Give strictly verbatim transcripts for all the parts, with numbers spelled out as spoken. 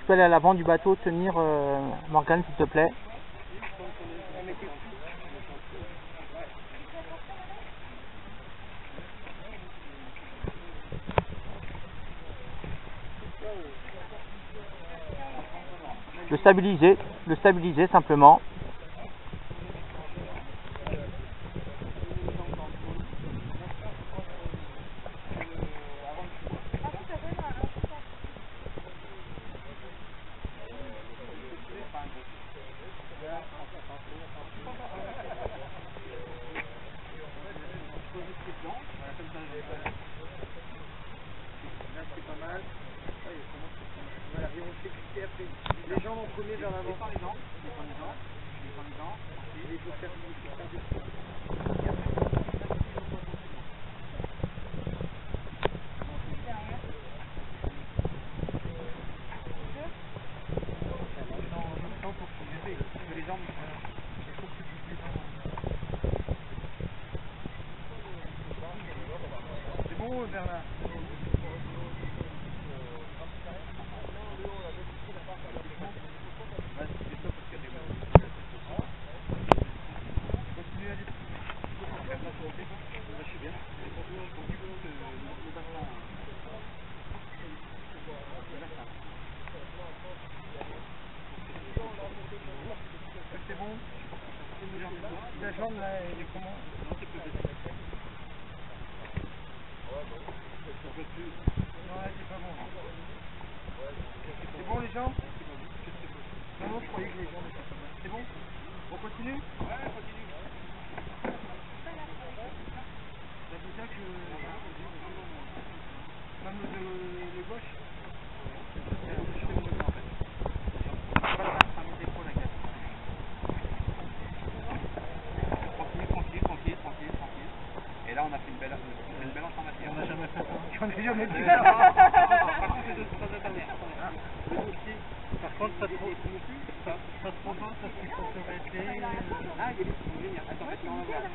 tu peux aller à l'avant du bateau tenir euh, Morgane s'il te plaît. Le stabiliser, le stabiliser simplement. Les jambes en premier vers l'avant. Les jambes, les jambes, les jambes, les jambes, et il faut faire c'est bon, Bernard. C'est bon. La jambe là, elle est comment? Non, c'est plus petit. Non, là, c'est pas bon. C'est bon les jambes? Non, non, je croyais que les jambes étaient pas bonnes. C'est bon? On continue? Ouais, on continue. Bah, déjà que... Même le, le gauche. Je fais le devant en fait. Voilà, ça met des épaules à quatre. Tranquille, tranquille, tranquille, tranquille, tranquille. Et là on a fait une belle, une belle information. On n'a jamais fait ça. J'en ai jamais fait ça. Par contre, c'est deux trois attendez. Le dossier, par contre, ça se prend ça, ça se prend pas parce qu'il faut se rester. Ah, il y a des petits géniaux. Attends, attends, on va voir.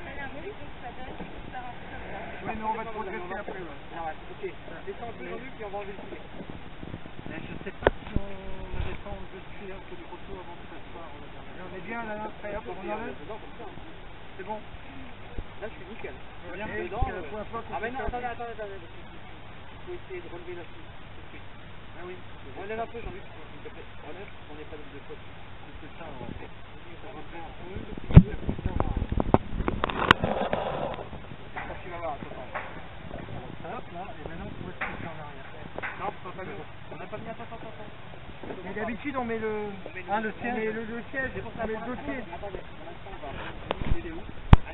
Oui, mais on va te progresser après. Ah, ok. Descends un peu, Jean-Luc, et on va enlever le filet. Mais je sais pas si on avait pas enlevé le filet un peu trop tôt avant de s'asseoir. On est bien là, après, hop, on enlève. C'est bon. Là, je suis nickel. Je viens dedans. Ah, mais non, attendez, attendez, attendez. Il faut essayer de relever la suite tout de suite. Ah oui. Relève un peu, Jean-Luc, s'il te plaît. Relève, on n'est pas de deux fautes. C'est ça, on va faire. On va faire un peu. Tu vas voir, attends. Hop, là, et maintenant, tu vois ce que c'est en arrière. Non, c'est pas mieux. On n'a pas mis, attends, attends, attends. Mais d'habitude, on met le... Ah, le siège. On met le, le siège, c'est pour ça, on met le dossier. Attendez, pour l'instant, on va... Il est où?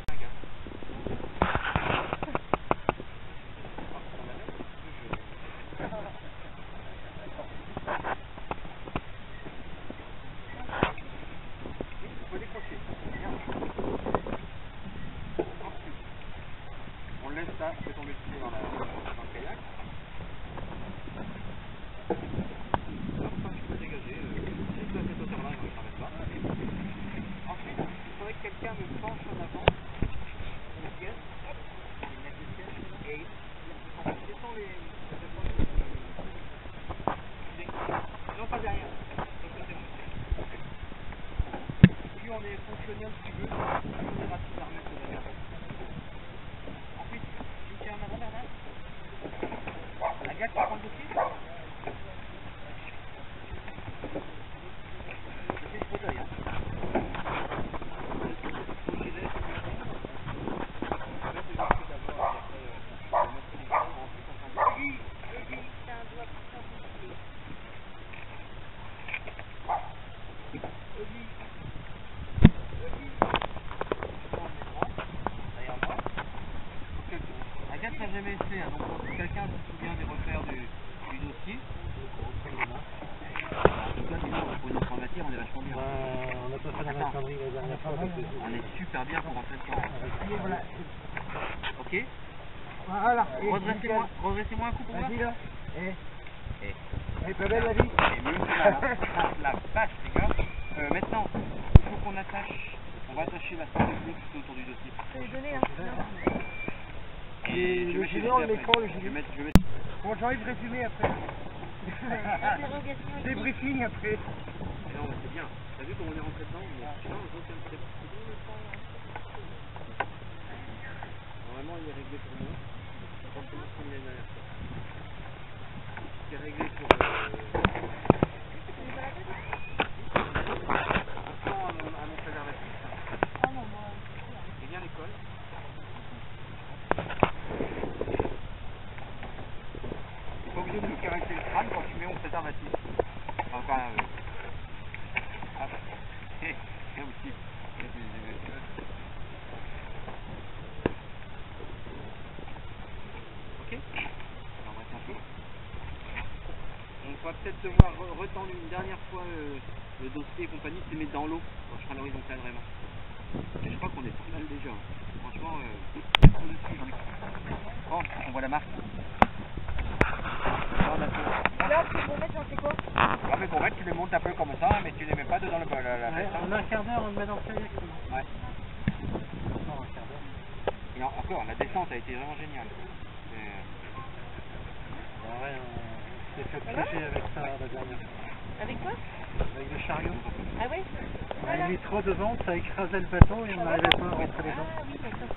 On laisse ça, on fait tomber le pied dans, la, dans le kayak. Hop, tu peux dégager. Si tu as cette hauteur-là, je ne t'arrête pas. Ensuite, il faudrait que quelqu'un me penche en avant. Une pièce. Une mettre des pièces. Et descends les... Non, pas derrière. Plus on est fonctionnel, si tu veux, plus on est rapide à remettre derrière. Ensuite, tu me tiens en avant, Bernard. La gare qui prend le dossier. Je fais le fauteuil, hein. Agathe n'a jamais fait, hein, donc si quelqu'un se souvient des repères du, du dossier, en tout cas, sinon, pour une autre matière, on est vachement bien. Euh, on n'a pas fait la maçonnerie la dernière fois. On est super bien pour rentrer dedans. Voilà. Ok. Voilà. Redressez-moi redressez un coup pour moi. Vas-y là. Eh. Eh. Elle est pas belle la vie. Elle est mieux que là. La vache, les gars. Euh, maintenant, il faut qu'on attache. On va attacher la corde bleue tout autour du dossier. Je vais donner, hein. Et le gilet, on le met quand le gilet? Bon, j'ai envie de résumer après. Interrogation. Débriefing après. Mais non, mais c'est bien. T'as vu comment on est rentré dedans? Mais putain, les autres, c'est normalement, il est réglé pour moi. Forcément, comme l'année dernière fois. C'est réglé pour... Euh... à mon, à mon préservatif. Ah non, moi. C'est bien l'école. T'es pas obligé de me caresser le crâne quand tu mets mon préservatif. Enfin, euh... ah, c'est aussi. Ok. Alors, on va s'en on va peut-être devoir re retendre une dernière fois euh, le dossier et compagnie, se les mettre dans l'eau quand je ferai l'horizontale vraiment. Et je crois qu'on est pas mal déjà. Franchement, euh... Bon, on voit la marque. Là, pour mon mettre, j'en fais quoi? Non mais pour mettre, tu les montes un peu comme ça, mais tu les mets pas dedans le bol. La, la Ouais, en un quart d'heure, on le met dans le kayak. Ouais. Non, un quart d'heure. Et en- encore, la descente a été vraiment géniale. Bah ouais, on s'est fait piéger avec ça la dernière fois. Avec quoi? Avec le chariot. Ah ouais? On a mis trop de vent, ça écrasait le bateau et on n'arrivait pas à rentrer dedans. Ah oui, d'accord.